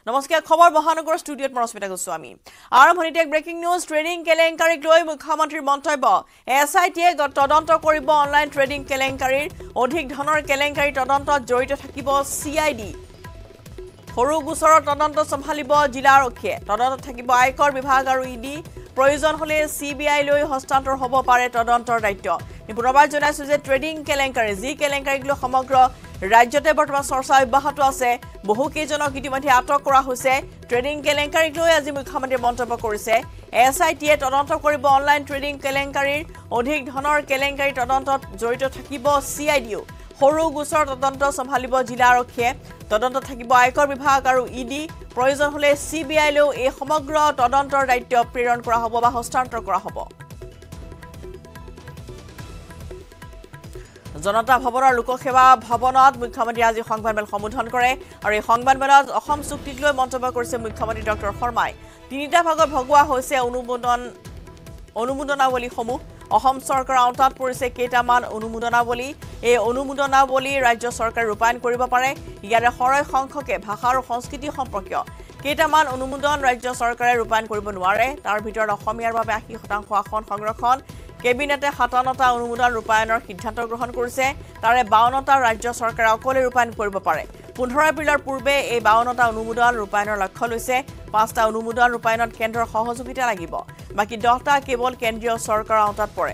নমস্কাৰ খবৰ মহানগৰ ষ্টুডিঅত মৰস্মিতা গোস্বামী আৰম্ভণিতে এক ব্ৰেকিং নিউজ ট্ৰেডিং কেলেংকাৰীক লৈ মুখ্যমন্ত্ৰীৰ মন্তব্য এছআইটিয়ে তদন্ত কৰিব অনলাইন ট্ৰেডিং কেলেংকাৰীৰ অধিক ধনৰ কেলেংকাৰী তদন্তত জড়িত থাকিব সিআইডি সৰু গোচৰৰ তদন্ত সম্ভালিব জিলা আৰক্ষীয়ে তদন্তত থাকিব আয়কৰ বিভাগ আৰু ইডি প্ৰয়োজন হলে সিবিআই লৈ হস্তান্তৰ হ'ব পাৰে তদন্তৰ দায়িত্ব নিপুণবাৰ জনাইছে যে ট্ৰেডিং কেলেংকাৰী জি কেলেংকাৰীক লৈ সমগ্ৰ ৰাজ্যতে বৰ্তমান চৰ্চা অব্যাহত আছে বহু কেইজনক ইতিমধ্যে আটক কৰা হৈছে ট্ৰেডিং কেলেংকাৰীক লৈ আজি মুখ্যমন্ত্ৰীয়ে মন্তব্য কৰিছে এছআইটিয়ে তদন্ত কৰিব অনলাইন ট্ৰেডিং কেলেংকাৰীৰ অধিক ধনৰ কেলেংকাৰী তদন্তত জড়িত থাকিব সিআইডিও সৰু গোচৰ তদন্ত সম্ভালিব জিলা আৰক্ষীয়ে তদন্ত থাকিব আয়কৰ বিভাগ আৰু ইডি প্ৰয়োজন হলে সিবিআই লৈ এই সমগ্ৰ তদন্তৰ দায়িত্ব প্ৰেৰণ কৰা হ'ব বা হস্তান্তৰ কৰা হ'ব জনতা ভৱনৰ লোকসেৱা ভৱনত মুখ্যমন্ত্ৰী আজি সংবাদমেল সম্বোধন কৰে আৰু এই সংবাদমেলত অসম চুক্তিক লৈ মন্তব্য কৰিছে মুখ্যমন্ত্ৰী ডক্টৰ শৰ্মাই তিনিটা ভাগত ভগোৱা হৈছে অনুমোদনাৱলীসমূহ অসম চৰকাৰৰ আওতাত পৰিছে কেইটামান অনুমোদনাৱলী এই অনুমোদনাৱলী ৰাজ্য চৰকাৰে ৰূপায়ণ কৰিব পাৰে ইয়াৰে সৰহ সংখ্যকে ভাষা আৰু সংস্কৃতি সম্পৰ্কীয় কেইটামান অনুমোদন ৰাজ্য চৰকাৰে ৰূপায়ণ কৰিব নোৱাৰে তাৰ ভিতৰত অসমীয়াৰ বাবে 80% আসন সংৰক্ষণ কেবিনেটে 57টা অনুমোদন ৰূপায়ণৰ সিদ্ধান্ত গ্ৰহণ কৰিছে তাৰে 52টা ৰাজ্য চৰকাৰে অকলে ৰূপায়ণ কৰিব পাৰে 15 এপ্ৰিলৰ পূৰ্বে এই 52টা অনুমোদন ৰূপায়ণৰ লক্ষ্য লৈছে 5টা অনুমোদন ৰূপায়ণত কেন্দ্ৰৰ সহযোগিতা লাগিব বাকি 10টা কেৱল কেন্দ্ৰীয় চৰকাৰৰ আওতাত পৰে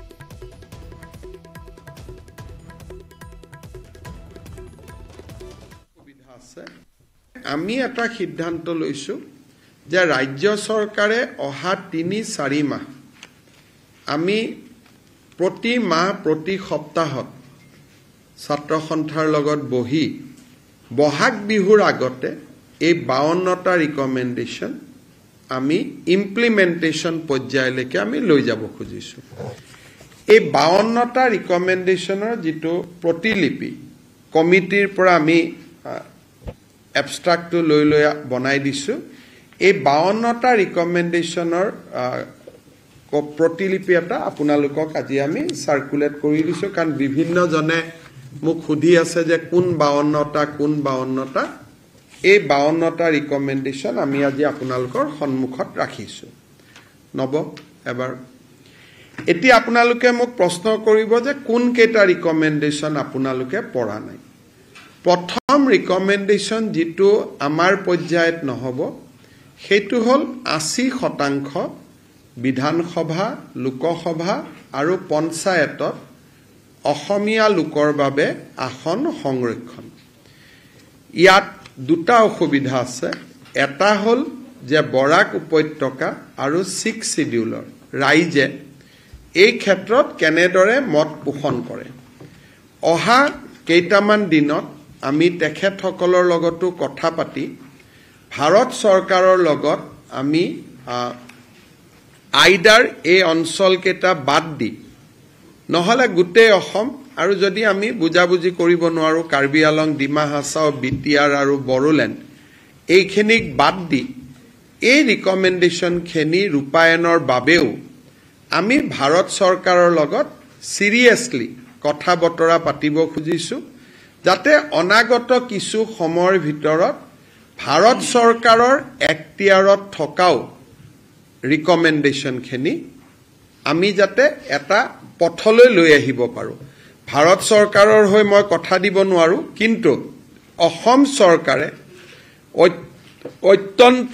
আমি এটা সিদ্ধান্ত লৈছো যে ৰাজ্য চৰকাৰে অহা 3-4 মাহ আমি প্ৰতি মাহ প্ৰতি সপ্তাহত ছাত্ৰ সন্থাৰ লগত বহি বহাগ বিহুৰ আগতে এই 52টা ৰিকমেন্ডেশন আমি ইমপ্লিমেন্টেশন পৰ্যায়লৈকে আমি লৈ যাব খুজিছো এই 52টা ৰিকমেন্ডেশনৰ যেটো প্ৰতিলিপি কমিটিৰ পৰা আমি এবষ্ট্ৰাক্টটো লৈ বনাই দিছো এই 52টা ৰিকমেন্ডেশনৰ প্ৰতিলিপি এটা আপোনালোকক আজি আমি সাৰ্কুলেট কৰি দিছো কাৰণ বিভিন্ন জনে মোক খুধি আছে যে কোন 52টা এই 52টা ৰিকমেন্ডেশন আমি আজি আপোনালোকৰ সন্মুখত ৰাখিছো নব এবাৰ এতিয়া আপোনালোকে মোক প্ৰশ্ন কৰিব যে কোন কেইটা ৰিকমেন্ডেশন আপোনালোকে পঢ়া নাই প্ৰথম ৰিকমেন্ডেশন যেটো আমাৰ পৰ্যায়ত নহব সেইটো হল 80% বিধানসভা লোকসভা আৰু পঞ্চায়তত অসমীয়া লোকৰ বাবে আসন সংৰক্ষণ ইয়াত দুটা অসুবিধা আছে এটা হল যে বৰাক উপত্যকা আৰু 6 শিডিউলৰ ৰাইজে এই ক্ষেত্ৰত কেনেদৰে মত পোষণ কৰে অহা কেইটামান দিনত আমি তেখেতসকলৰ লগতো কথা পাতি ভাৰত চৰকাৰৰ লগত আমি আইডাৰ এই অঞ্চল কেটা বাদ দি নহলে গুটেই অসম আৰু যদি আমি বুজাবুজি কৰিব নোৱাৰো কাৰ্বি আলং ডিমা হাছাও বিটিআৰ আৰু বড়োলেণ্ড এইখিনিক বাদ দি এই ৰিকমেন্ডেশন খিনি ৰূপায়ণৰ বাবেও আমি ভাৰত চৰকাৰৰ লগত সিৰিয়াসলি কথা বতৰা পাতিব খুজিছো যাতে অনাগত কিছু সময়ৰ ভিতৰত ভাৰত চৰকাৰৰ এক্টিয়াৰত থকাও ৰিকমেন্ডেশন খিনি আমি যাতে এটা পথলৈ লৈ আহিব পাৰো ভাৰত চৰকাৰৰ হৈ মই কথা দিব নোৱাৰো কিন্তু অসম চৰকাৰে অত্যন্ত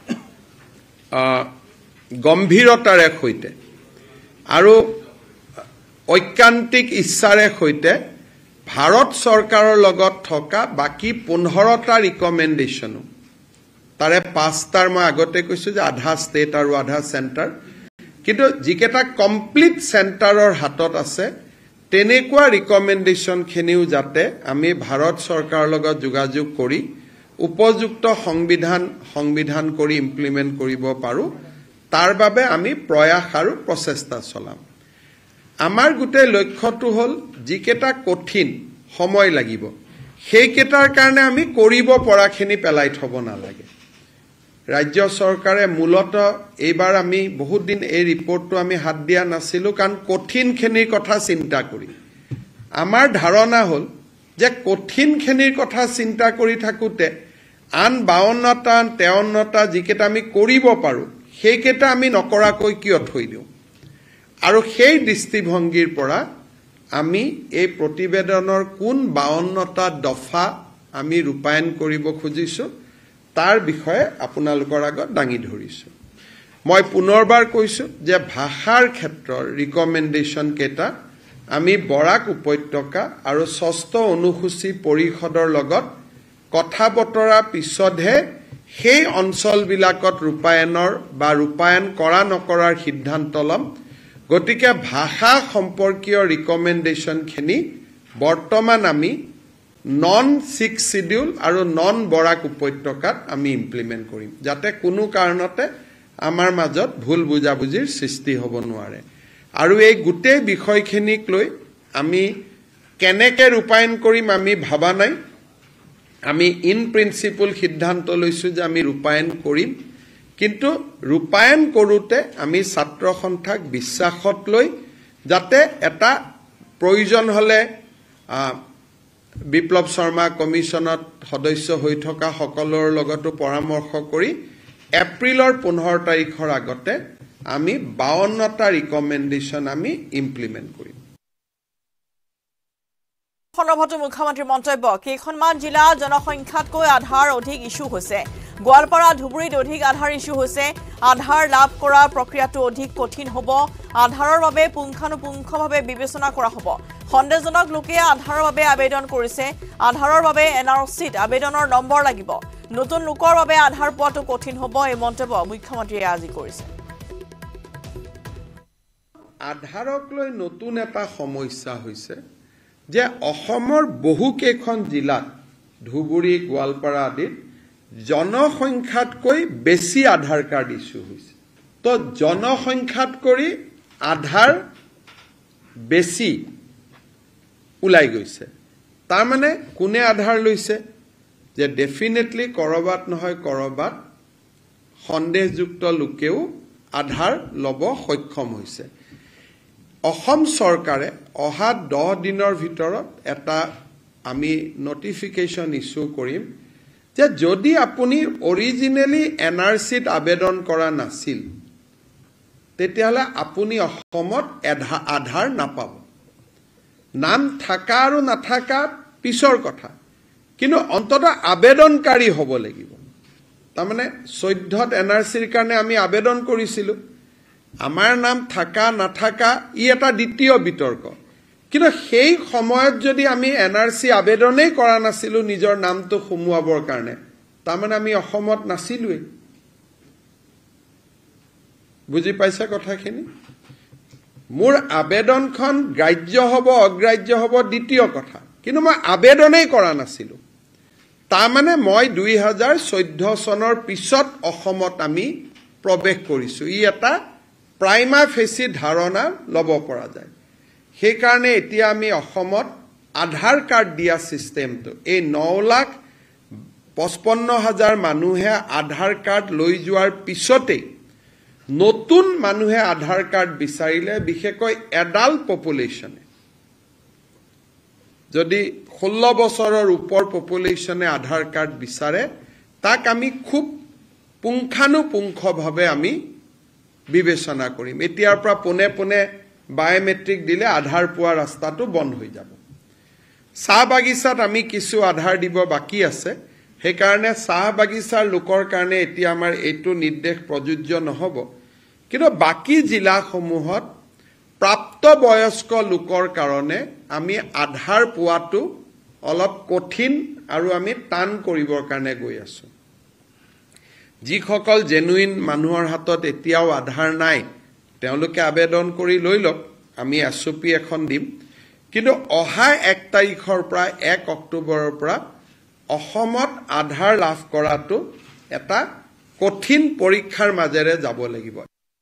গম্ভীৰতাৰে সৈতে আৰু ঐকান্তিক ইচ্ছাৰে সৈতে ভাৰত চৰকাৰৰ লগত থকা বাকি 15টা ৰিকমেন্ডেশন তাৰে 5টাৰ মই আগতে কৈছো যে আধা ষ্টেট আৰু আধা সেন্টাৰ কিন্তু যিকেটা কমপ্লিট সেন্টাৰৰ হাতত আছে তেনেকুৱা ৰিকমেন্ডেশন খিনিও যাতে আমি ভাৰত চৰকাৰৰ লগত যোগাযোগ কৰি উপযুক্ত সংবিধান কৰি ইমপ্লিমেন্ট কৰিব পাৰো তাৰ বাবে আমি প্ৰয়াস আৰু প্ৰচেষ্টা চলাম আমাৰ গুটে লক্ষ্যটো হল যিকেটা কঠিন সময় লাগিব সেইকেটাৰ কাৰণে আমি কৰিব পৰাখিনি পেলাই থব নালাগে ৰাজ্য চৰকাৰে মূলত এইবাৰ আমি বহুত দিন এই ৰিপৰ্টটো আমি হাত দিয়া নাছিলো কাৰণ কঠিনখিনিৰ কথা চিন্তা কৰি আমাৰ ধাৰণা হল যে কঠিনখিনিৰ কথা চিন্তা কৰি থাকোতে আন 52টা 53টা যিকেইটা আমি কৰিব পাৰোঁ সেইকেইটা আমি নকৰাকৈ কিয় থৈ দিওঁ আৰু সেই দৃষ্টিভংগীৰ পৰা আমি এই প্ৰতিবেদনৰ কোন 52টা দফা আমি ৰূপায়ণ কৰিব খুজিছোঁ তাৰ বিষয়ে আপোনালোকৰ আগত দাঙি ধৰিছোঁ মই পুনৰবাৰ কৈছোঁ যে ভাষাৰ ক্ষেত্ৰৰ ৰিকমেণ্ডেশ্যন কেইটা আমি বৰাক উপত্যকা আৰু 6ষ্ঠ অনুসূচী পৰিষদৰ লগত কথা বতৰা পিছতহে সেই অঞ্চলবিলাকত ৰূপায়ণ কৰা নকৰাৰ সিদ্ধান্ত ল'ম গতিকে ভাষা সম্পৰ্কীয় ৰিকমেণ্ডেশ্যনখিনি বৰ্তমান আমি নন 6 শিডিউল আৰু নন বৰাক উপত্যকাত আমি ইমপ্লিমেণ্ট কৰিম যাতে কোনো কাৰণতে আমাৰ মাজত ভুল বুজাবুজিৰ সৃষ্টি হ'ব নোৱাৰে আৰু এই গোটেই বিষয়খিনিক লৈ আমি কেনেকৈ ৰূপায়ণ কৰিম আমি ভাবা নাই আমি ইন প্ৰিন্সিপল সিদ্ধান্ত লৈছোঁ যে আমি ৰূপায়ণ কৰিম কিন্তু ৰূপায়ণ কৰোঁতে আমি ছাত্ৰ সন্থাক বিশ্বাসত লৈ যাতে এটা প্ৰয়োজন হ'লে বিপ্লৱ শৰ্মা কমিশ্যনত সদস্য হৈ থকা সকলৰ লগতো পৰামৰ্শ কৰি এপ্ৰিলৰ 15 তাৰিখৰ আগতে আমি 52টা ৰিকমেণ্ডেশ্যন আমি ইমপ্লিমেণ্ট কৰিম সন্দৰ্ভত মুখ্যমন্ত্ৰীৰ মন্তব্য কেইখনমান জিলা জনসংখ্যাতকৈ আধাৰ অধিক ইস্যু হৈছে গোৱালপাৰা ধুবুৰীত অধিক আধাৰ ইস্যু হৈছে আধাৰ লাভ কৰা প্ৰক্ৰিয়াটো অধিক কঠিন হ'ব আধাৰৰ বাবে পুংখানুপুংখভাৱে বিবেচনা কৰা হ'ব সন্দেহজনক লোকে আধাৰৰ বাবে আবেদন কৰিছে আধাৰৰ বাবে এনআৰচিত আবেদনৰ নম্বৰ লাগিব নতুন লোকৰ বাবে আধাৰ পোৱাটো কঠিন হ'ব এই মন্তব্য মুখ্যমন্ত্ৰীয়ে আজি কৰিছে আধাৰক লৈ নতুন এটা সমস্যা হৈছে যে অসমৰ বহু কেইখন জিলাত ধুবুৰী গোৱালপাৰা আদিত জনসংখ্যাতকৈ বেছি আধাৰ কাৰ্ড ইস্যু হৈছে তো জনসংখ্যাতকৈ আধাৰ বেছি ওলাই গৈছে তাৰ মানে কোনে আধাৰ লৈছে যে ডেফিনেটলি কৰবাত নহয় কৰবাত সন্দেহযুক্ত লোকেও আধাৰ ল'ব সক্ষম হৈছে অসম চৰকাৰে অহা 10 দিনৰ ভিতৰত এটা আমি নটিফিকেশ্যন ইস্যু কৰিম যে যদি আপুনি অৰিজিনেলি এনআৰচিত আবেদন কৰা নাছিল তেতিয়াহ'লে আপুনি অসমত আধাৰ নাপাব নাম থাকা আৰু নাথাকা পিছৰ কথা কিন্তু অন্ততঃ আবেদনকাৰী হ'ব লাগিব তাৰমানে 14ত এনআৰচিৰ কাৰণে আমি আবেদন কৰিছিলোঁ আমাৰ নাম থাকা নাথাকা ই এটা দ্বিতীয় বিতৰ্ক কিন্তু সেই সময়ত যদি আমি এনআৰচি আবেদনেই কৰা নাছিলোঁ নিজৰ নামটো সোমোৱাবৰ কাৰণে তাৰমানে আমি অসমত নাছিলোৱেই বুজি পাইছে কথাখিনি মোৰ আবেদনখন গ্ৰাহ্য হ'ব অগ্ৰাহ্য হ'ব দ্বিতীয় কথা কিন্তু মই আবেদনেই কৰা নাছিলোঁ তাৰমানে মই 2014 চনৰ পিছত অসমত আমি প্ৰৱেশ কৰিছোঁ ই এটা প্ৰাইমা ফেচি ধাৰণা ল'ব পৰা যায় সেইকাৰণে এতিয়া আমি অসমত আধাৰ কাৰ্ড দিয়া সিস্টেমটো এই 9,55,000 মানুহে আধাৰ কাৰ্ড লৈ যোৱাৰ পিছতে নতুন মানুহে আধাৰ কাৰ্ড বিচাৰিলে বিশেষকৈ এডাল্ট পপুলেশ্যনে যদি 16 বছৰৰ ওপৰ পপুলেশ্যনে আধাৰ কাৰ্ড বিচাৰে তাক আমি খুব পুংখানুপুংখভাৱে আমি বিবেচনা কৰিম এতিয়াৰ পৰা পোনে পোনে বায়োমেট্ৰিক দিলে আধাৰ পোৱা ৰাস্তাটো বন্ধ হৈ যাব চাহ বাগিচাত আমি কিছু আধাৰ দিব বাকি আছে সেইকাৰণে চাহ বাগিচাৰ লোকৰ কাৰণে এতিয়া আমাৰ এইটো নিৰ্দেশ প্ৰযোজ্য নহব কিন্তু বাকি জিলাসমূহত প্ৰাপ্তবয়স্ক লোকৰ কাৰণে আমি আধাৰ পোৱাটো অলপ কঠিন আৰু আমি টান কৰিবৰ কাৰণে গৈ আছো যিসকল জেনুইন মানুহৰ হাতত এতিয়াও আধাৰ নাই তেওঁলোকে আবেদন কৰি লৈ লওক আমি এছঅপি এখন দিম কিন্তু অহা 1 তাৰিখৰ পৰা 1 অক্টোবৰৰ পৰা অসমত আধাৰ লাভ কৰাটো এটা কঠিন পৰীক্ষাৰ মাজেৰে যাব লাগিব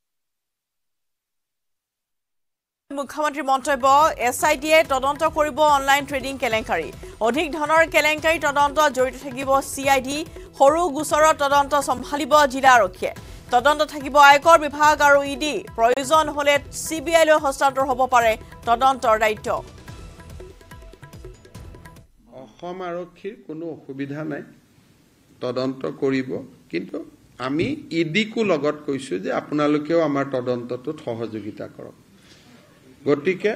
মুখ্যমন্ত্ৰীৰ মন্তব্য এছআইটিয়ে তদন্ত কৰিব অনলাইন ট্ৰেডিং কেলেংকাৰী অধিক ধনৰ কেলেংকাৰী তদন্ত জড়িত থাকিব সিআইডি সৰু গোচৰৰ তদন্ত সম্ভালিব জিলা আৰক্ষীয়ে তদন্ত থাকিব আয়কৰ বিভাগ আৰু ইডি প্ৰয়োজন হলে সিবিআই লৈ হস্তান্তৰ হ'ব পাৰে তদন্তৰ দায়িত্ব অসম আৰক্ষীৰ কোনো অসুবিধা নাই তদন্ত কৰিব কিন্তু আমি ইডিকো লগত কৈছো যে আপোনালোকেও আমাৰ তদন্তটোত সহযোগিতা কৰক গতিকে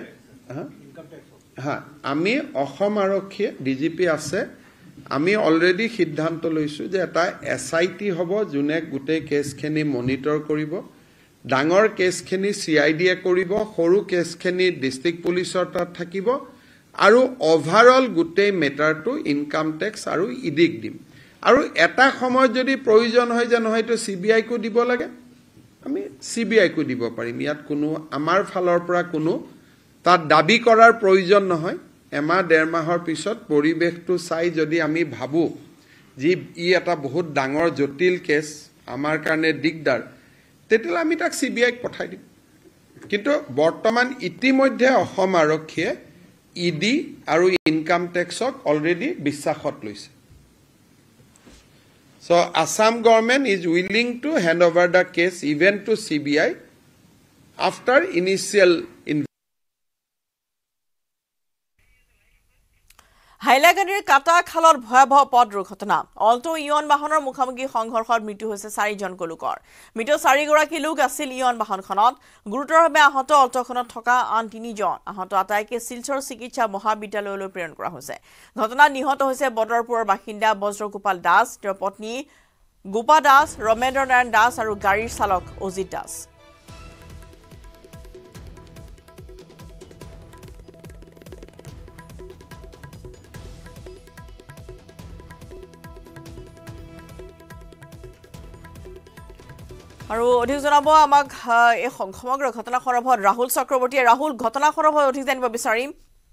আমি অসম আৰক্ষীয়ে ডিজিপি আছে আমি অলৰেডি সিদ্ধান্ত লৈছো যে এটা এসআইটি হ'ব যোনে গোটেই কেছখিনি মনিটৰ কৰিব ডাঙৰ কেছখিনি সিআইডিয়ে কৰিব সৰু কেছখিনি ডিস্ট্ৰিক্ট পুলিচৰ তাত থাকিব আৰু ওভাৰঅল গোটেই মেটাৰটো ইনকাম টেক্স আৰু ইডিক দিম আৰু এটা সময়ত যদি প্ৰয়োজন হয় যে নহয়তো সিবিআই কো দিব লাগে আমি সিবিআই কো দিব পাৰিম ইয়াত কোনো আমাৰ ফালৰ পৰা কোনো তাত দাবী কৰাৰ প্ৰয়োজন নহয় এমাহ ডেৰ মাহৰ পিছত পৰিবেশটো চাই যদি আমি ভাবো যে ই এটা বহুত ডাঙৰ জটিল কেছ আমাৰ কাৰণে দিগদাৰ তেতিয়ালে আমি তাক সিবিআইক পঠাই দিম কিন্তু বৰ্তমান ইতিমধ্যে অসম আৰক্ষীয়ে ইডি আৰু ইনকাম টেক্সক অলৰেডি বিশ্বাসত লৈছে So Assam government is willing to hand over the case even to CBI after initial হাইলাকান্দিৰ কাটা খালত ভয়াবহ পথ দুৰ্ঘটনা অলটো ইয়ন বাহনৰ মুখামুখি সংঘৰ্ষত মৃত্যু হৈছে 4জন লোকৰ মৃত 4গৰাকী লোক আছিল ইয়ন বাহনখনত গুৰুতৰভাৱে আহত অলটোখনত থকা আন 3জন আহত আটাইকে শিলচৰ চিকিৎসা মহাবিদ্যালয়লৈ প্ৰেৰণ কৰা হৈছে ঘটনাত নিহত হৈছে বদৰপুৰৰ বাসিন্দা বজ্ৰগোপাল দাস তেওঁৰ পত্নী গোপা দাস ৰমেন্দ্ৰ নাৰায়ণ দাস আৰু গাড়ীৰ চালক অজিত দাস আৰু অধিক জনাব আমাক এই সমগ্ৰ ঘটনা সন্দৰ্ভত ৰাহুল চক্ৰৱৰ্তীয়ে ৰাহুল ঘটনা সন্দৰ্ভত অধিক জানিব বিচাৰিম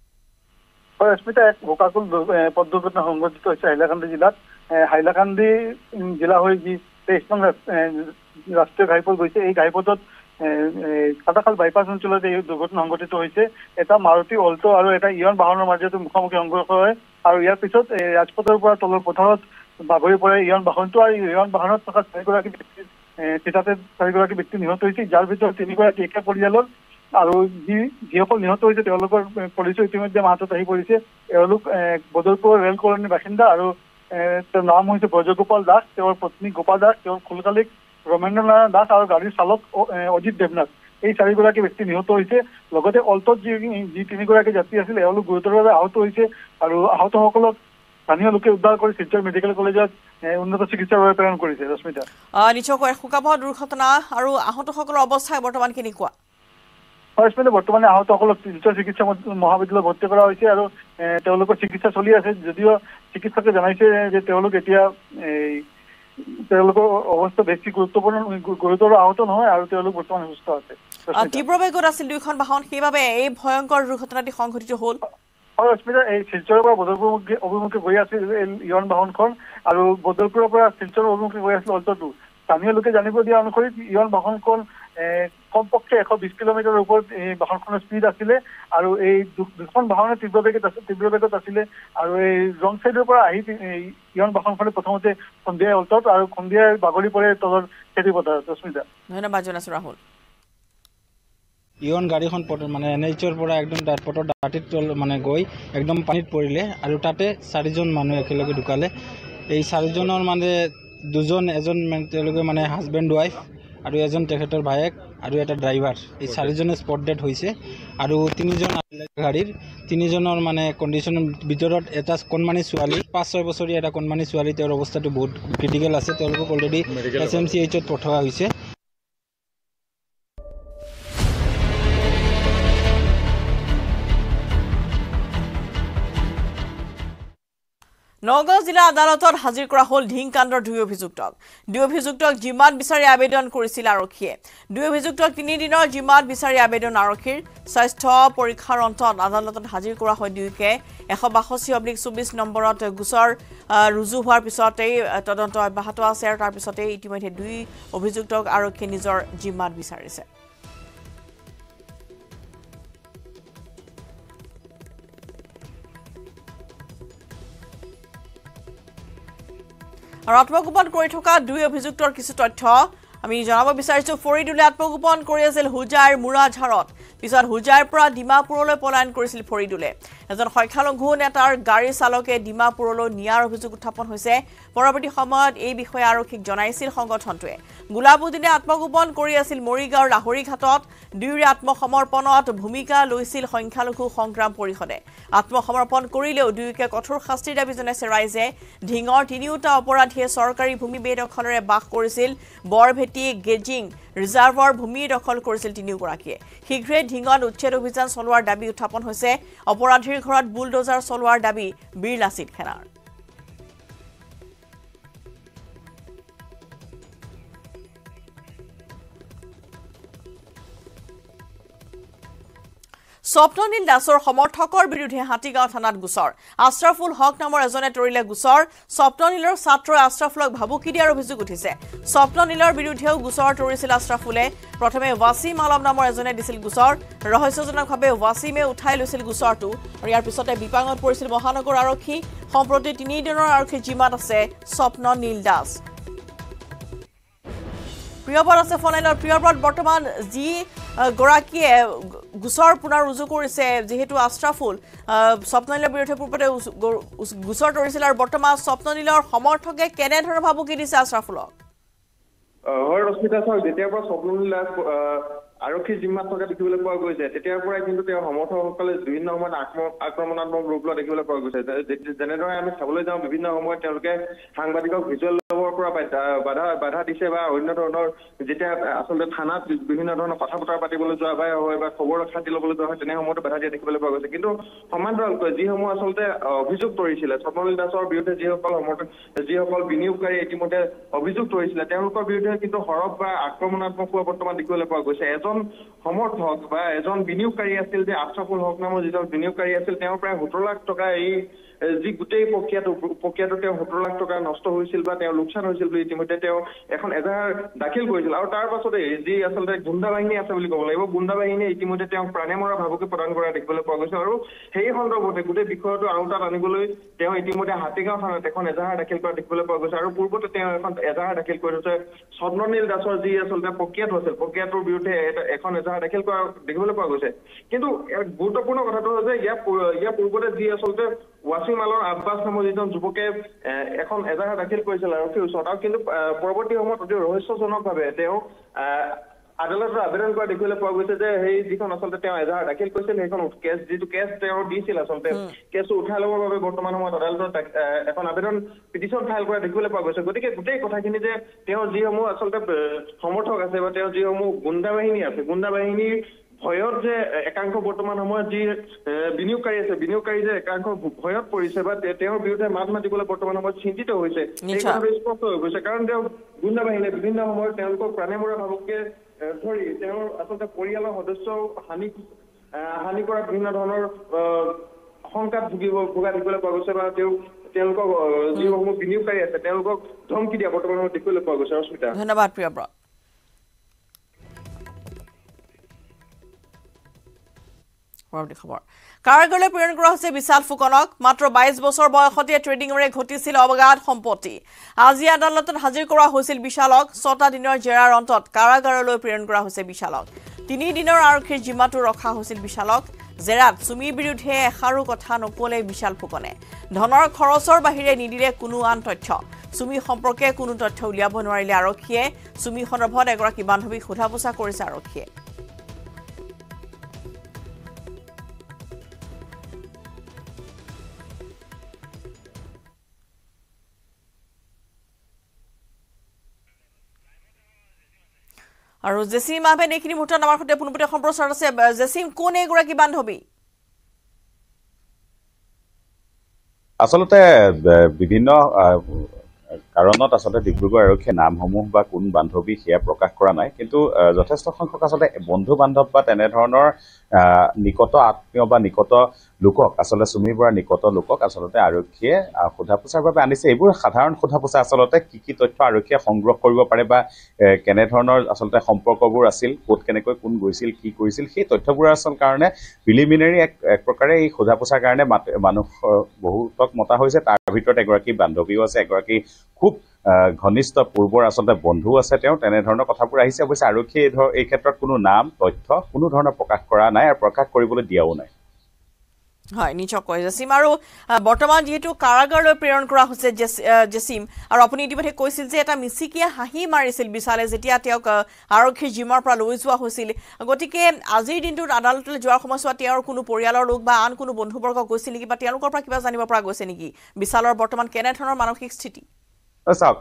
স্মিতা এক ভোকাকুল পথ দুৰ্ঘটনা সংঘটিত হৈছে হাইলাকান্দি জিলাত হাইলাকান্দি জিলা হৈ যি 23 নং ৰাষ্ট্ৰীয় ঘাইপথ গৈছে এই ঘাইপথত কাটাখাল বাইপাছ অঞ্চলত এই দুৰ্ঘটনা সংঘটিত হৈছে এটা মাৰুতি অল্টো আৰু এটা ইয়ন বাহনৰ মাজত মুখামুখি সংঘৰ্ষ হয় আৰু ইয়াৰ পিছত ৰাজপথৰ পৰা তলৰ পথাৰত বাগৰি পৰে ইয়ন বাহনটো আৰু ইয়ন বাহনত থকা 4গৰাকী চিতাতে 4গৰাকী ব্যক্তি নিহত হৈছে যাৰ ভিতৰত 3গৰাকী একে পৰিয়ালৰ আৰু যিসকল নিহত হৈছে তেওঁলোকৰ পৰিচয় ইতিমধ্যে মাহত আহি পৰিছে এওঁলোক বদৰপুৰ ৰেল কলনীৰ বাসিন্দা আৰু তেওঁৰ নাম হৈছে বজ্ৰগোপাল দাস তেওঁৰ পত্নী গোপা দাস তেওঁৰ খুলকালিক ৰমেন্দ্ৰ নাৰায়ণ দাস আৰু গাড়ীৰ চালক অজিত দেৱনাথ এই 4গৰাকী ব্যক্তি নিহত হৈছে লগতে অলটোত যি 3গৰাকী যাত্ৰী আছিল এওঁলোক গুৰুতৰভাৱে আহত হৈছে আৰু আহতসকলক স্থানীয় লোকে উদ্ধাৰ কৰি শিলচৰ মেডিকেল কলেজত উন্নত চিকিৎসাৰ বাবে প্ৰেৰণ কৰিছে ৰশ্মিতা নিশ্চয়কৈ শোকাবহ দুৰ্ঘটনা আৰু আহতসকলৰ অৱস্থা বৰ্তমান কেনেকুৱা ৰশ্মিতা বৰ্তমানে আহতসকলক শিলচৰ চিকিৎসা মহাবিদ্যালয়ত ভৰ্তি কৰা হৈছে আৰু তেওঁলোকৰ চিকিৎসা চলি আছে যদিও চিকিৎসকে জনাইছে যে তেওঁলোক এতিয়া তেওঁলোকৰ অৱস্থা বেছি গুৰুতৰ আহত নহয় আৰু তেওঁলোক বৰ্তমান সুস্থ আছে তীব্ৰ বেগত আছিল দুইখন বাহন সেইবাবে এই ভয়ংকৰ দুৰ্ঘটনাটি সংঘটিত হ'ল ৰশ্মিতা এই শিলচৰৰ পৰা বদৰপুৰ অভিমুখে গৈ আছিল ইয়ন বাহনখন আৰু বদৰপুৰৰ পৰা শিলচৰ অভিমুখে গৈ আছিল অল্টোটো স্থানীয় লোকে জানিব দিয়া অনুসৰি ইয়ন বাহনখন কমপক্ষে 120 কিলোমিটাৰৰ ওপৰত এই বাহনখনৰ স্পীড আছিলে আৰু এই দুখন বাহনৰ তীব্ৰ বেগত আছিলে আৰু এই ৰং চাইডৰ পৰা আহি ইয়ন বাহনখনে প্ৰথমতে সন্ধিয়া অল্টোত আৰু সন্ধিয়া বাগৰি পৰে তলৰ খেতি পথাৰত ৰশ্মিতা ধন্যবাদ জনাইছো ৰাহুল ইয়ন গাড়ীখন মানে এনএইচৰ পৰা একদম পথৰ দাঁতিত মানে গৈ একদম পানীত পৰিলে আৰু তাতে 4জন মানুহ একেলগে ঢুকালে এই 4জনৰ মানে দুজন এজন তেওঁলোকে মানে হাজবেণ্ড ৱাইফ আৰু এজন তেখেতৰ ভায়েক আৰু এটা ড্ৰাইভাৰ এই 4জনে স্পট ডেড হৈছে আৰু 3জন গাড়ীৰ 3জনৰ মানে কণ্ডিশ্যনৰ ভিতৰত এটা কণমানি ছোৱালী 5-6 বছৰীয়া এটা কণমানি ছোৱালী তেওঁৰ অৱস্থাটো বহুত ক্ৰিটিকেল আছে তেওঁলোকক অলৰেডি SMCHত পঠোৱা হৈছে নগাঁও জিলা আদালতত হাজিৰ কৰা হ'ল ঢিংকাণ্ডৰ 2 অভিযুক্তক জিমাত বিচাৰি আবেদন কৰিছিল আৰক্ষীয়ে 2 অভিযুক্তক 3 দিনৰ জিমাত বিচাৰি আবেদন আৰক্ষীৰ স্বাস্থ্য পৰীক্ষাৰ অন্তত আদালতত হাজিৰ কৰা হয় দুয়োকে 182/24 নম্বৰত গোচৰ ৰুজু হোৱাৰ পিছতেই তদন্ত অব্যাহত আছে আৰু তাৰ পিছতেই ইতিমধ্যে 2 অভিযুক্তক আৰক্ষীয়ে নিজৰ জিমাত বিচাৰিছে আৰু আত্মগোপন কৰি থকা 2 অভিযুক্তৰ কিছু তথ্য আমি জনাব বিচাৰিছো ফৰিদুলে আত্মগোপন কৰি আছিল হুজাইৰ মুৰাঝাৰত পিছত হুজাইৰ পৰা ডিমাপুৰলৈ পলায়ন কৰিছিল ফৰিদুলে এজন সংখ্যালঘু নেতাৰ গাড়ী চালকে ডিমাপুৰলৈ নিয়াৰ অভিযোগ উত্থাপন হৈছে পৰৱৰ্তী সময়ত এই বিষয়ে আৰক্ষীক জনাইছিল সংগঠনটোৱে গুলাবুদ্দিনে আত্মগোপন কৰি আছিল মৰিগাঁৱৰ লাহৰীঘাটত দুয়োৰে আত্মসমৰ্পণত ভূমিকা লৈছিল সংখ্যালঘু সংগ্ৰাম পৰিষদে আত্মসমৰ্পণ কৰিলেও দুয়োকে কঠোৰ শাস্তিৰ দাবী জনাইছে ৰাইজে ঢিঙৰ তিনিওটা অপৰাধীয়ে চৰকাৰী ভূমি বেদখলেৰে বাস কৰিছিল বৰভেটি গেজিং ৰিজাৰ্ভৰ ভূমি দখল কৰিছিল তিনিওগৰাকীয়ে শীঘ্ৰে ঢিঙত উচ্ছেদ অভিযান চলোৱাৰ দাবী উত্থাপন হৈছে অপৰাধীৰ ঘৰত বুলডোজাৰ চলোৱাৰ দাবী বীৰ লাচিত সেনাৰ স্বপ্ননীল দাসৰ সমৰ্থকৰ বিৰুদ্ধে হাতীগাঁও থানাত গোচৰ আশৰাফুল হক নামৰ এজনে তৰিলে গোচৰ স্বপ্ননীলৰ ছাত্ৰই আশৰাফুলক ভাবুকি দিয়াৰ অভিযোগ উঠিছে স্বপ্ননীলৰ বিৰুদ্ধেও গোচৰ তৰিছিল আশৰাফুলে প্ৰথমে ৱাসিম আলম নামৰ এজনে দিছিল গোচৰ ৰহস্যজনকভাৱে ৱাসিমে উঠাই লৈছিল গোচৰটো আৰু ইয়াৰ পিছতে বিপাঙত পৰিছিল মহানগৰ আৰক্ষী সম্প্ৰতি 3 দিনৰ আৰক্ষী জিমাত আছে স্বপ্ননীল দাস প্ৰিয়ব্ৰত আছে ফোনলাইনত প্ৰিয়ব্ৰত বৰ্তমান যি গৰাকীয়ে গোচৰ পুনৰ ৰুজু কৰিছে যেহেতু আশৰাফুল স্বপ্ননীলৰ বিৰুদ্ধে পূৰ্বতে গোচৰ তৰিছিল আৰু বৰ্তমান স্বপ্ননীলৰ সমৰ্থকে কেনেধৰণৰ ভাবুকি দিছে আশৰাফুলক হয় ৰশ্মিতা ছাৰ যেতিয়াৰ পৰা স্বপ্ননীল দাস আৰক্ষী জিম্মাত থকা দেখিবলৈ পোৱা গৈছে তেতিয়াৰ পৰাই কিন্তু তেওঁৰ সমৰ্থকসকলে বিভিন্ন সময়ত আক্ৰমণাত্মক ৰূপ লোৱা দেখিবলৈ পোৱা গৈছে যেনেদৰে আমি চাবলৈ যাওঁ বিভিন্ন সময়ত তেওঁলোকে সাংবাদিকক ভিজুৱেল ল'বৰ পৰা বাধা দিছে বা অন্য ধৰণৰ যেতিয়া আচলতে থানাত বিভিন্ন ধৰণৰ কথা বতৰা পাতিবলৈ যোৱা হয় বা খবৰ খাতি ল'বলৈ যোৱা হয় তেনে সময়তো বাধা দিয়া দেখিবলৈ পোৱা গৈছে কিন্তু সমান্তৰালকৈ যিসমূহ আচলতে অভিযোগ তৰিছিলে স্বপ্ননীল দাসৰ বিৰুদ্ধে যিসকল বিনিয়োগকাৰী ইতিমধ্যে অভিযোগ তৰিছিলে তেওঁলোকৰ বিৰুদ্ধে কিন্তু সৰব বা আক্ৰমণাত্মক হোৱা বৰ্তমান দেখিবলৈ পোৱা গৈছে এজন সমৰ্থক বা এজন বিনিয়োগকাৰী আছিল যে আশৰাফুল হক নামৰ যিজন বিনিয়োগকাৰী আছিল তেওঁৰ প্ৰায় 17 লাখ টকা এই যি গোটেই প্ৰক্ৰিয়াটো তেওঁ 17 লাখ টকা নষ্ট হৈছিল বা তেওঁ লোকচান হৈছিল বুলি ইতিমধ্যে তেওঁ এখন এজাহাৰ দাখিল কৰিছিল আৰু তাৰ পাছতে যি আচলতে গুণ্ডা বাহিনী আছে বুলি ক'ব লাগিব গুণ্ডা বাহিনীয়ে ইতিমধ্যে তেওঁক প্ৰাণে মৰা ভাবুকি প্ৰদান কৰা দেখিবলৈ পোৱা গৈছে আৰু সেই সন্দৰ্ভতে গোটেই বিষয়টো আওতাত আনিবলৈ তেওঁ ইতিমধ্যে হাতীগাঁও থানাত এখন এজাহাৰ দাখিল কৰা দেখিবলৈ পোৱা গৈছে আৰু পূৰ্বতে তেওঁ এখন এজাহাৰ দাখিল কৰি থৈছে স্বপ্ননীল দাসৰ যি আচলতে প্ৰক্ৰিয়াটো আছিল প্ৰক্ৰিয়াটোৰ বিৰুদ্ধে এখন এজাহাৰ দাখিল কৰা দেখিবলৈ পোৱা গৈছে কিন্তু গুৰুত্বপূৰ্ণ কথাটো হৈছে ইয়াৰ পূৰ্বতে যি আচলতে ৱাসিম আলম আব্বাছ নামৰ যিজন যুৱকে এখন এজাহাৰ দাখিল কৰিছিল আৰক্ষীৰ ওচৰত আৰু কিন্তু পৰৱৰ্তী সময়ত অতি ৰহস্যজনকভাৱে তেওঁ আদালতৰ আবেদন কৰা দেখিবলৈ পোৱা গৈছে যে সেই যিখন আচলতে তেওঁ এজাহাৰ দাখিল কৰিছিল সেইখন যিটো কেছ তেওঁ দিছিল আচলতে কেছটো উঠাই ল'বৰ বাবে বৰ্তমান সময়ত আদালতত এখন আবেদন পিটিশ্যন ফাইল কৰা দেখিবলৈ পোৱা গৈছে গতিকে গোটেই কথাখিনি যে তেওঁ যিসমূহ আচলতে সমৰ্থক আছে বা তেওঁ যিসমূহ গুণ্ডা বাহিনী আছে গুণ্ডা বাহিনীৰ ভয়ত যে একাংশ বৰ্তমান সময়ত যি বিনিয়োগকাৰী যে একাংশ ভয়ত পৰিছে বা তেওঁৰ বিৰুদ্ধে মাত মাতিবলৈ বৰ্তমান সময়ত চিন্তিত হৈছে এই কথাটো স্পষ্ট হৈ গৈছে কাৰণ তেওঁ গুণ্ডা বাহিনীয়ে বিভিন্ন সময়ত তেওঁলোকক প্ৰাণে মৰা ভাবুকিয়ে ধৰি তেওঁৰ আচলতে পৰিয়ালৰ সদস্য হানি কৰা বিভিন্ন ধৰণৰ শংকাত ভোগা দেখিবলৈ পোৱা গৈছে বা তেওঁলোকক যিসমূহ বিনিয়োগকাৰী আছে তেওঁলোকক ধমকি দিয়া বৰ্তমান সময়ত দেখিবলৈ পোৱা গৈছে ৰশ্মিতা ধন্যবাদ প্ৰিয়ব্ৰত খবৰ কাৰাগাৰলৈ প্ৰেৰণ কৰা হৈছে বিশাল ফুকনক মাত্ৰ 22 বছৰ বয়সতে ট্ৰেডিংৰে ঘটিছিল অবগাত সম্পত্তি আজি আদালতত হাজিৰ কৰা হৈছিল বিশালক 6টা দিনৰ জেৰাৰ অন্তত কাৰাগাৰলৈ প্ৰেৰণ কৰা হৈছে বিশালক 3 দিনৰ আৰক্ষীৰ জিম্মাটো ৰখা হৈছিল বিশালক জেৰাত সুমিৰ বিৰুদ্ধে এষাৰো কথা নকলে বিশাল ফুকনে ধনৰ খৰচৰ বাহিৰে নিদিলে কোনো আন তথ্য সুমি সম্পৰ্কে কোনো তথ্য উলিয়াব নোৱাৰিলে আৰক্ষীয়ে সুমি সন্দৰ্ভত এগৰাকী বান্ধৱীক সোধাপোছা কৰিছে আৰক্ষীয়ে আৰু জেসিম আহমেদ এইখিনি মুহূৰ্তত আমাৰ সৈতে পুনপটীয়া সম্প্ৰচাৰ আছে জেসিম কোন এগৰাকী বান্ধৱী আচলতে বিভিন্ন কাৰণত আচলতে ডিব্ৰুগড় আৰক্ষীয়ে নামসমূহ বা কোন বান্ধৱী সেয়া প্ৰকাশ কৰা নাই কিন্তু যথেষ্ট সংখ্যক আচলতে বন্ধু বান্ধৱ বা তেনেধৰণৰ নিকট আত্মীয় বা নিকট লোকক আচলতে সুমিৰ পৰা নিকট লোকক আচলতে আৰক্ষীয়ে সোধাপোছাৰ বাবে আনিছে এইবোৰ সাধাৰণ সোধাপোছা আচলতে কি তথ্য আৰক্ষীয়ে সংগ্ৰহ কৰিব পাৰে বা কেনেধৰণৰ আচলতে সম্পৰ্কবোৰ আছিল ক'ত কেনেকৈ কোন গৈছিল কি কৰিছিল সেই তথ্যবোৰ আচলতে কাৰণে প্ৰিলিমিনাৰী এক প্ৰকাৰে এই সোধাপোছাৰ কাৰণে মানুহ বহুতক মতা হৈছে তাৰ ভিতৰত এগৰাকী বান্ধৱীও আছে এগৰাকী খুব ঘনিষ্ঠ পূৰ্বৰ আচলতে বন্ধু আছে তেওঁ তেনেধৰণৰ কথাবোৰ আহিছে অৱশ্যে আৰক্ষীয়ে এই ক্ষেত্ৰত কোনো নাম তথ্য কোনো ধৰণৰ প্ৰকাশ কৰা নাই আৰু প্ৰকাশ কৰিবলৈ দিয়াও নাই হয় নিশ্চয়কৈ জেচিম আৰু বৰ্তমান যেহেতু কাৰাগাৰলৈ প্ৰেৰণ কৰা হৈছে জেচিম আৰু আপুনি ইতিমধ্যে কৈছিল যে এটা মিচিকিয়া হাঁহি মাৰিছিল বিশালে যেতিয়া তেওঁক আৰক্ষীৰ জিম্মাৰ পৰা লৈ যোৱা হৈছিল গতিকে আজিৰ দিনটোত আদালতলৈ যোৱাৰ সময়ছোৱাত তেওঁৰ কোনো পৰিয়ালৰ লোক বা আন কোনো বন্ধুবৰ্গ গৈছিল নেকি বা তেওঁলোকৰ পৰা কিবা জানিব পৰা গৈছে নেকি বিশালৰ বৰ্তমান কেনেধৰণৰ মানসিক স্থিতি চাওক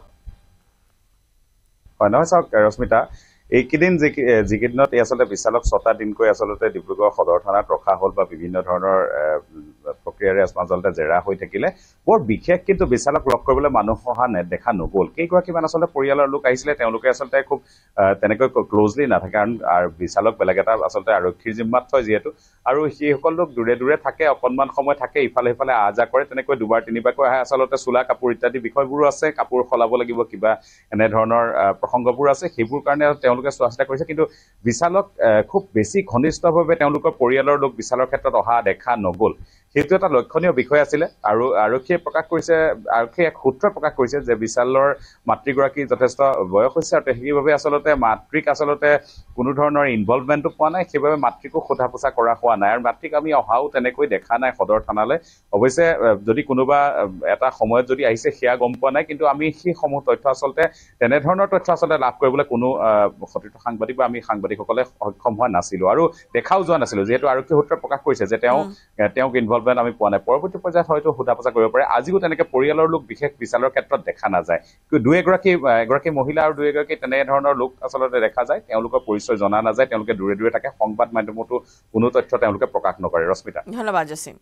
হয় নহয় চাওক ৰশ্মিতা এইকেইদিন যিকেইদিনত এই আচলতে বিশালক 6টা দিনকৈ আচলতে ডিব্ৰুগড় সদৰ থানাত ৰখা হ'ল বা বিভিন্ন ধৰণৰ প্ৰক্ৰিয়াৰে আচলতে জেৰা হৈ থাকিলে বৰ বিশেষ কিন্তু বিশালক লগ কৰিবলৈ মানুহ অহা দেখা নগ'ল কেইগৰাকীমান আচলতে পৰিয়ালৰ লোক আহিছিলে তেওঁলোকে আচলতে খুব তেনেকৈ ক্ল'জলি নাথাকে কাৰণ বিশালক বেলেগ এটা আচলতে আৰক্ষীৰ জিম্মাত থয় যিহেতু আৰু সেইসকল লোক দূৰে দূৰে থাকে অকণমান সময় থাকে ইফালে সিফালে আহ যাহ কৰে তেনেকৈ দুবাৰ তিনিবাৰকৈ আহে আচলতে চোলা কাপোৰ ইত্যাদি বিষয়বোৰো আছে কাপোৰ সলাব লাগিব কিবা এনেধৰণৰ প্ৰসংগবোৰ আছে সেইবোৰ কাৰণে তেওঁলোকে চোৱা চিতা কৰিছে কিন্তু বিশালক খুব বেছি ঘনিষ্ঠভাৱে তেওঁলোকৰ পৰিয়ালৰ লোক বিশালৰ ক্ষেত্ৰত অহা দেখা নগ'ল সেইটো এটা লক্ষণীয় বিষয় আছিলে আৰু আৰক্ষীয়ে প্ৰকাশ কৰিছে আৰক্ষীয়ে এক সূত্ৰই প্ৰকাশ কৰিছে যে বিশালৰ মাতৃগৰাকী যথেষ্ট বয়স হৈছে আৰু সেইবাবে আচলতে মাতৃক আচলতে কোনো ধৰণৰ ইনভলভমেণ্টটো পোৱা নাই সেইবাবে মাতৃকো সোধা পোছা কৰা হোৱা নাই আৰু মাতৃক আমি অহাও তেনেকৈ দেখা নাই সদৰ থানালৈ অৱশ্যে যদি কোনোবা এটা সময়ত যদি আহিছে সেয়া গম পোৱা নাই কিন্তু আমি সেই সমূহ তথ্য আচলতে তেনেধৰণৰ তথ্য আচলতে লাভ কৰিবলৈ কোনো সতীৰ্থ সাংবাদিক বা আমি সাংবাদিকসকলে সক্ষম হোৱা নাছিলোঁ আৰু দেখাও যোৱা নাছিলোঁ যিহেতু আৰক্ষী সূত্ৰই প্ৰকাশ কৰিছে যে তেওঁক ইনভলভমেণ্ট আমি পোৱা নাই পৰৱৰ্তী পৰ্যায়ত হয়তো সোধা পোছা কৰিব পাৰে আজিও তেনেকৈ পৰিয়ালৰ লোক বিশেষ বিশালৰ ক্ষেত্ৰত দেখা নাযায় এগৰাকী মহিলা আৰু দুই এগৰাকী তেনেধৰণৰ লোক আচলতে দেখা যায় তেওঁলোকৰ পৰিচয় জনা নাযায় তেওঁলোকে দূৰে দূৰে থাকে সংবাদ মাধ্যমতো কোনো তথ্য তেওঁলোকে প্ৰকাশ নকৰে ৰশ্মিতা ধন্যবাদ জেচিম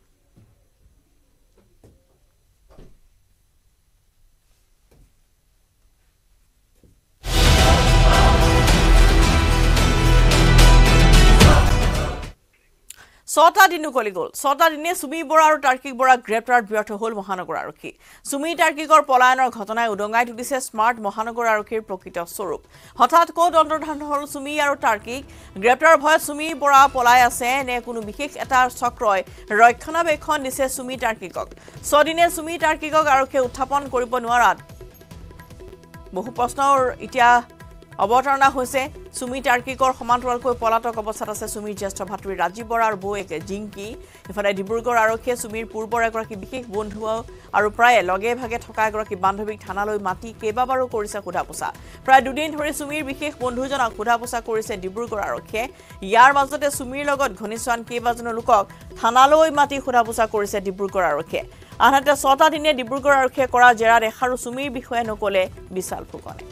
ছটা দিন উকলি গ'ল ছটা দিনে সুমি বৰা আৰু তাৰ্কিক বৰা গ্ৰেপ্তাৰত ব্যৰ্থ হ'ল মহানগৰ আৰক্ষী সুমি তাৰ্কিকৰ পলায়নৰ ঘটনাই উদঙাই তুলিছে স্মাৰ্ট মহানগৰ আৰক্ষীৰ প্ৰকৃত স্বৰূপ হঠাৎ ক'ত অন্তৰ্ধান হ'ল সুমি আৰু তাৰ্কিক গ্ৰেপ্তাৰৰ ভয়ত সুমি বৰা পলাই আছে নে কোনো বিশেষ এটা চক্ৰই ৰক্ষণাবেক্ষণ দিছে সুমি তাৰ্কিকক ছদিনে সুমি তাৰ্কিকক আৰক্ষীয়ে উত্থাপন কৰিব নোৱাৰাত বহু প্ৰশ্নৰ এতিয়া অৱতাৰণা হৈছে সুমি তাৰ্কিকৰ সমান্তৰালকৈ পলাতক অৱস্থাত আছে সুমিৰ জ্যেষ্ঠ ভাতৃ ৰাজীৱ বৰা আৰু বৌয়েক জিংকি ইফালে ডিব্ৰুগড় আৰক্ষীয়ে সুমিৰ পূৰ্বৰ এগৰাকী বিশেষ বন্ধু আৰু প্ৰায়ে লগে ভাগে থকা এগৰাকী বান্ধৱীক থানালৈ মাতি কেইবাবাৰো কৰিছে সোধা-পোছা প্ৰায় দুদিন ধৰি সুমিৰ বিশেষ বন্ধুজনক সোধা-পোছা কৰিছে ডিব্ৰুগড় আৰক্ষীয়ে ইয়াৰ মাজতে সুমিৰ লগত ঘনিষ্ঠ আন কেইবাজনো লোকক থানালৈ মাতি সোধা-পোছা কৰিছে ডিব্ৰুগড় আৰক্ষীয়ে আনহাতে 6টা দিনে ডিব্ৰুগড় আৰক্ষীয়ে কৰা জেৰাত এষাৰো সুমিৰ বিষয়ে নকলে বিশাল ফুকনে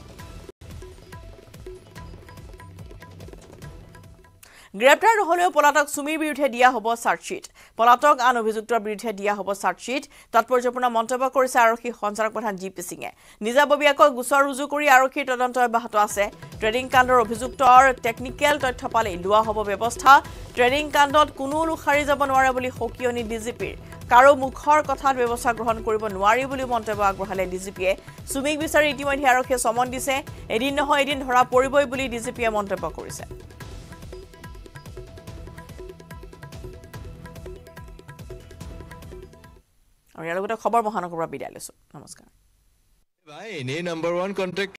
গ্ৰেপ্তাৰ নহলেও পলাতক সুমিৰ বিৰুদ্ধে দিয়া হ'ব চাৰ্জশ্বিট পলাতক আন অভিযুক্তৰ বিৰুদ্ধে দিয়া হ'ব চাৰ্জশ্বিট তাৎপৰ্যপূৰ্ণ মন্তব্য কৰিছে আৰক্ষী সঞ্চালক প্ৰধান জিপি সিঙে নিজাববীয়াকৈ গোচৰ ৰুজু কৰি আৰক্ষীৰ তদন্ত অব্যাহত আছে ট্ৰেডিং কাণ্ডৰ অভিযুক্তৰ টেকনিকেল তথ্য পালেই লোৱা হ'ব ব্যৱস্থা ট্ৰেডিং কাণ্ডত কোনো লোক সাৰি যাব নোৱাৰে বুলি সকিয়নি ডিজিপিৰ কাৰো মুখৰ কথাত ব্যৱস্থা গ্ৰহণ কৰিব নোৱাৰি বুলি মন্তব্য আগবঢ়ালে ডিজিপিয়ে সুমিক বিচাৰি ইতিমধ্যে আৰক্ষীয়ে সমন দিছে এদিন নহয় এদিন ধৰা পৰিবই বুলি ডিজিপিয়ে মন্তব্য কৰিছে আৰু ইয়াৰ লগতে খবৰ মহানগৰৰ বিদায় লৈছো নমস্কাৰ ভাই এনে নাম্বাৰ 1 কন্টেক্ট